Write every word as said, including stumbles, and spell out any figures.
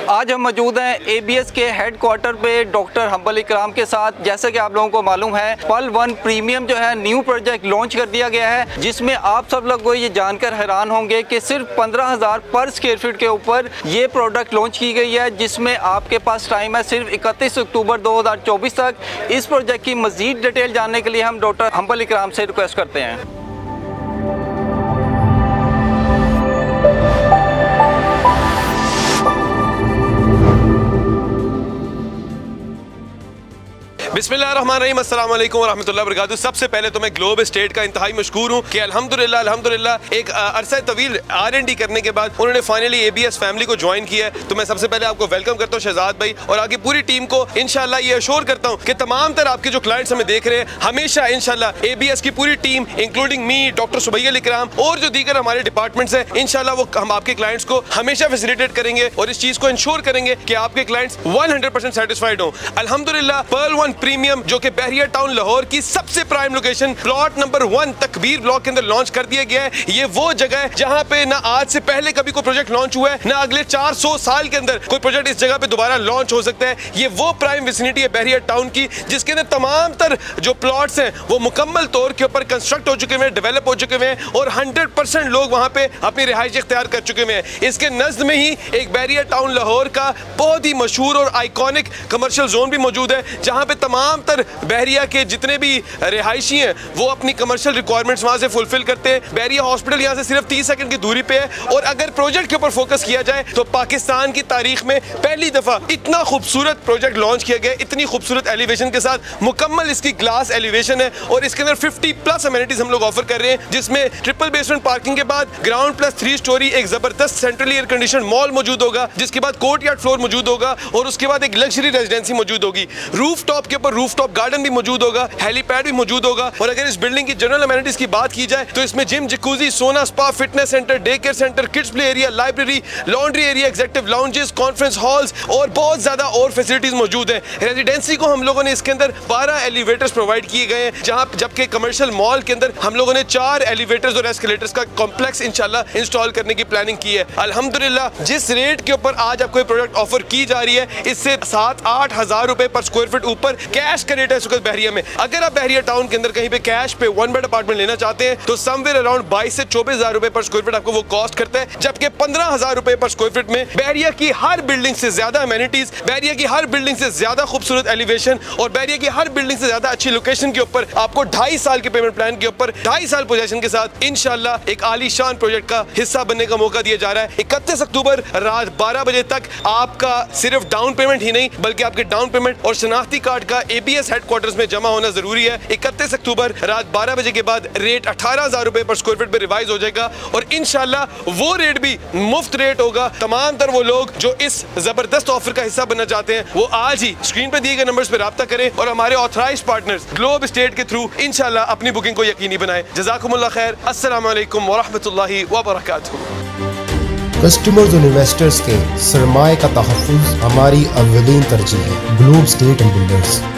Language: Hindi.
आज हम मौजूद हैं ए बी एस के हेड क्वार्टर पे डॉक्टर हम्बल इकराम के साथ। जैसे कि आप लोगों को मालूम है, पल वन प्रीमियम जो है न्यू प्रोजेक्ट लॉन्च कर दिया गया है, जिसमें आप सब लोग को ये जानकर हैरान होंगे कि सिर्फ पंद्रह हज़ार पर स्क्वायर फीट के ऊपर ये प्रोडक्ट लॉन्च की गई है, जिसमें आपके पास टाइम है सिर्फ इकतीस अक्टूबर दो हज़ार चौबीस तक। इस प्रोजेक्ट की मजीद डिटेल जानने के लिए हम डॉक्टर हम्बल इकराम से रिक्वेस्ट करते हैं। बिस्मिल्लाहिर्रहमानिर्रहीम, अस्सलाम वालेकुम वरहमतुल्लाहि वबरकातुहू। सबसे पहले तो मैं ग्लोब एस्टेट का इंतहाई मशकूर हूँ कि अल्हम्दुलिल्लाह अल्हम्दुलिल्लाह एक अरसा तवील आर एंड डी करने के बाद उन्होंने finally A B S family को ज्वाइन किया है। तो मैं सबसे पहले आपको वेलकम करता हूँ शहजाद भाई और आगे पूरी टीम को। इंशाल्लाह ये अश्योर करता हूँ कि तमाम तरह आपके जो क्लाइंट्स हमें देख रहे हैं, हमेशा इंशाल्लाह ए बी एस की पूरी टीम इंक्लूडिंग मी, डॉक्टर सुबैयल इकराम और जो दीगर हमारे डिपार्टमेंट्स हैं, इंशाल्लाह वो हम आपके क्लाइंट्स को हमेशा फैसिलिटेट करेंगे और इस चीज़ को इंश्योर करेंगे कि आपके clients one hundred percent satisfied हो। अल्हम्दुलिल्लाह पर्ल वन प्रीमियम जो कि बहरिया टाउन लाहौर की सबसे prime location plot number one Takbeer block के अंदर लॉन्च कर दिया गया है। ये वो जगह है जहां पे ना आज से पहले कभी कोई प्रोजेक्ट लॉन्च हुआ है, ना अगले चार सौ साल के अंदर कोई प्रोजेक्ट इस जगह पे दोबारा लॉन्च हो सकता है। ये वो प्राइम विसिनिटी है बहरिया टाउन की, जिसके अंदर तमाम तर जो प्लॉट्स हैं वो मुकम्मल तौर के ऊपर कंस्ट्रक्ट हो चुके हैं, डेवलप हो चुके हैं और हंड्रेड परसेंट लोग वहां पे अपनी रिहाइश इख्तियार कर चुके हैं। इसके नज़द में ही एक बहरिया टाउन लाहौर का बहुत ही मशहूर और आइकॉनिक कमर्शियल जोन भी मौजूद है, जहां पे तमाम तर बहरिया के जितने भी रिहायशी हैं वो अपनी कमर्शियल रिक्वायरमेंट्स वहां से फुलफिल करते हैं। बहरिया हॉस्पिटल यहां से सिर्फ तीस सेकंड की दूरी पे है और अगर प्रोजेक्ट के ऊपर फोकस किया जाए तो पाकिस्तान की तारीख में पहली दफा इतना खूबसूरत प्रोजेक्ट लॉन्च किया गया, इतनी खूबसूरत एलिवेशन के साथ। मुकम्मल इसकी ग्लास एलिवेशन है और इसके अंदर फिफ्टी प्लस अमेनिटीज हम लोग ऑफर कर रहे हैं, जिसमें ट्रिपल बेसमेंट पार्किंग के बाद ग्राउंड प्लस थ्री स्टोरी एक जबरदस्त सेंट्रली एयर कंडीशन मॉल मौजूद होगा, जिसके बाद कोर्ट यार्ड फ्लोर मौजूद होगा और उसके बाद एक लग्जरी रेजिडेंसी मौजूद होगी। रूफ टॉप के ऊपर रूफ टॉप गार्डन भी मौजूद होगा, हेलीपैड भी मौजूद होगा। और अगर इस बिल्डिंग की जनरल अमेनिटीज की बात की जाए तो इसमें gym, jacuzzi, sauna, spa, fitness centre, day care centre, kids play area, library, laundry area, executive lounges, conference halls और बहुत ज्यादा और फैसिलिटीज मौजूद है। रेजिडेंसी को हम लोगों ने इसके अंदर बारह एलिवेटर्स प्रोवाइड किए गए हैं, जहां जबकि कमर्शियल मॉल के अंदर हम लोगों ने चार एलिवेटर्स और एस्केलेटर्स का कॉम्प्लेक्स इंशाल्लाह इंस्टॉल करने की प्लानिंग की है। अल्हम्दुलिल्लाह जिस रेट के ऊपर आज आपको प्रोडक्ट ऑफर की जा रही है, इससे सात आठ हजार रुपए पर स्क्वायर फीट ऊपर कैश का रेट है इस वक्त बहरिया में। अगर आप बहरिया टाउन के अंदर कहीं पे कैश पे वन बेड अपार्टमेंट लेना चाहते हैं तो समवेयर अराउंड बाईस से चौबीस हजार रुपए पर स्क्वायर फीट आपको वो कॉस्ट करता है, जबकि पंद्रह हजार रुपए पर स्क्वायर फीट में बहरिया की हर बिल्डिंग से ज्यादा अमेनिटीज, बहरिया की हर बिल्डिंग से ज्यादा खूबसूरत एलिवेशन और बहरिया की हर बिल्डिंग से ज्यादा अच्छी लोकेशन के ऊपर आपको ढाई साल के पेमेंट प्लान के ऊपर ढाई साल पोजेशन के साथ इंशाल्लाह एक आलीशान प्रोजेक्ट का हिस्सा बनने का मौका दिया जा रहा है। इकतीस अक्टूबर रात बारह बजे तक आपका सिर्फ डाउन पेमेंट ही नहीं बल्कि आपके डाउन पेमेंट और शनाख्ती कार्ड का ए बी एस हेडक्वार्टर्स में जमा होना जरूरी है। इकतीस अक्टूबर रात बारह बजे के बाद रेट अठारह हजार रुपए पर स्क्वायर फीट पे रिवाइज हो जाएगा और इंशाल्लाह वो रेट भी मुफ्त रेट होगा। तमाम तर वो लोग जो इस जबरदस्त ऑफर का हिस्सा बनना चाहते हैं वो आज ही स्क्रीन पे दिए गए नंबर्स पे राब्ता करें और हमारे ऑथराइज्ड पार्टनर्स ग्लोब एस्टेट के थ्रू इंशाल्लाह अपनी बुकिंग को यकीनी बनाएं। जज़ाकुमुल्लाह खैर। अस्सलामु अलैकुम वरहमतुल्लाहि वबरकातुहू। कस्टमर्स और इन्वेस्टर्स के सरमाए का तहफ़्फ़ुज़ हमारी अव्वलीन तरजीह है। Globe estate and builders.